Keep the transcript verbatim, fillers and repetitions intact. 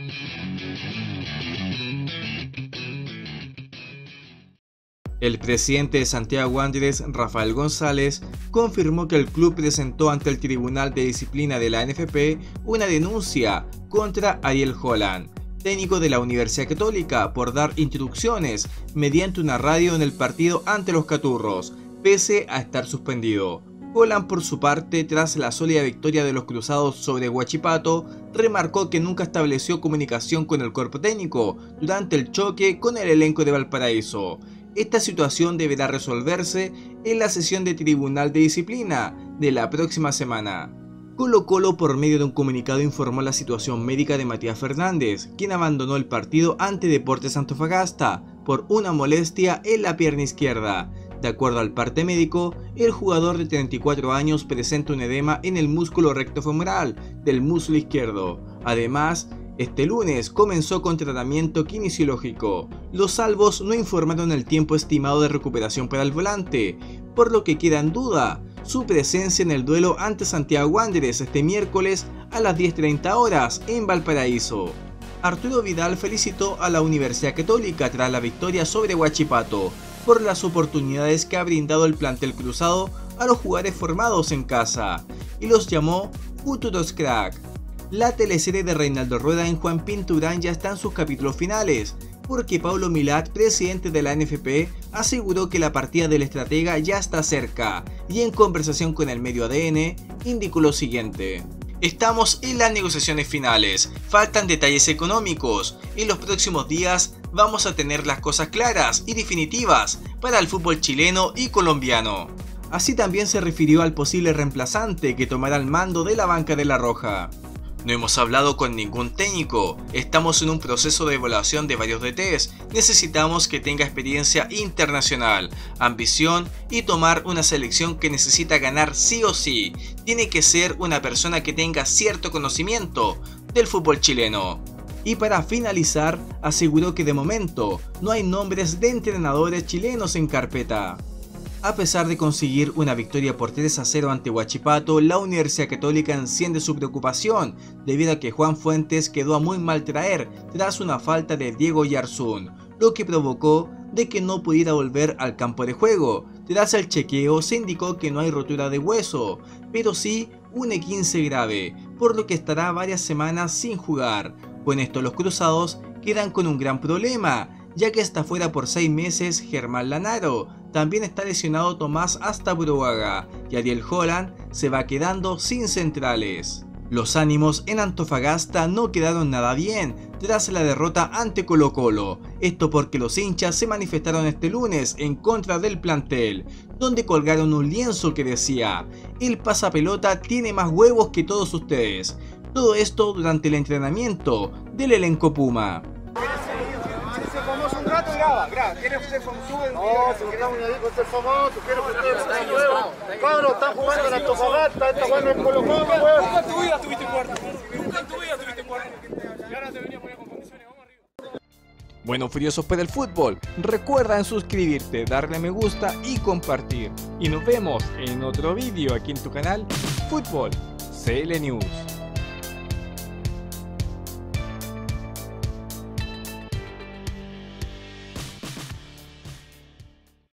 El presidente de Santiago Wanderers, Rafael González, confirmó que el club presentó ante el Tribunal de Disciplina de la N F P una denuncia contra Ariel Holland, técnico de la Universidad Católica, por dar instrucciones mediante una radio en el partido ante los Caturros, pese a estar suspendido. Holland, por su parte, tras la sólida victoria de los Cruzados sobre Huachipato, remarcó que nunca estableció comunicación con el cuerpo técnico durante el choque con el elenco de Valparaíso. Esta situación deberá resolverse en la sesión de Tribunal de Disciplina de la próxima semana. Colo-Colo, por medio de un comunicado, informó la situación médica de Matías Fernández, quien abandonó el partido ante Deportes Antofagasta por una molestia en la pierna izquierda. De acuerdo al parte médico, el jugador de treinta y cuatro años presenta un edema en el músculo rectofemoral del muslo izquierdo. Además, este lunes comenzó con tratamiento kinesiológico. Los salvos no informaron el tiempo estimado de recuperación para el volante, por lo que queda en duda su presencia en el duelo ante Santiago Wanderers este miércoles a las diez treinta horas en Valparaíso. Arturo Vidal felicitó a la Universidad Católica tras la victoria sobre Huachipato por las oportunidades que ha brindado el plantel cruzado a los jugadores formados en casa y los llamó futuros crack. La teleserie de Reinaldo Rueda en Juan Pinturán ya está en sus capítulos finales, porque Paulo Milat, presidente de la N F P, aseguró que la partida del estratega ya está cerca y en conversación con el medio A D N indicó lo siguiente: estamos en las negociaciones finales, faltan detalles económicos, en los próximos días vamos a tener las cosas claras y definitivas para el fútbol chileno y colombiano. Así también se refirió al posible reemplazante que tomará el mando de la banca de La Roja. No hemos hablado con ningún técnico, estamos en un proceso de evaluación de varios D Ts, necesitamos que tenga experiencia internacional, ambición y tomar una selección que necesita ganar sí o sí. Tiene que ser una persona que tenga cierto conocimiento del fútbol chileno. Y para finalizar, aseguró que de momento no hay nombres de entrenadores chilenos en carpeta. A pesar de conseguir una victoria por tres a cero ante Huachipato, la Universidad Católica enciende su preocupación debido a que Juan Fuentes quedó a muy mal traer tras una falta de Diego Yarzún, lo que provocó de que no pudiera volver al campo de juego. Tras el chequeo se indicó que no hay rotura de hueso, pero sí un esguince grave, por lo que estará varias semanas sin jugar. Con esto los cruzados quedan con un gran problema, ya que está fuera por seis meses Germán Lanaro, también está lesionado Tomás Astaburuaga y Ariel Holland se va quedando sin centrales. Los ánimos en Antofagasta no quedaron nada bien tras la derrota ante Colo-Colo, esto porque los hinchas se manifestaron este lunes en contra del plantel, donde colgaron un lienzo que decía: el pasapelota tiene más huevos que todos ustedes. Todo esto durante el entrenamiento del elenco Puma. Graba, graba, ¿quieres ser famoso? No, si no estamos ni ahí con ser famoso, quiero que ustedes sean nuevos. Cabros, están jugando en Antofagasta, esta jugando en Colo-Colo, weón. Nunca en tu vida tuviste cuarto, nunca en tu vida tuviste cuarto. Y ahora te venía a poner con condiciones, vamos arriba. Bueno, furiosos por el fútbol, recuerda en suscribirte, darle me gusta y compartir. Y nos vemos en otro vídeo aquí en tu canal Fútbol C L News.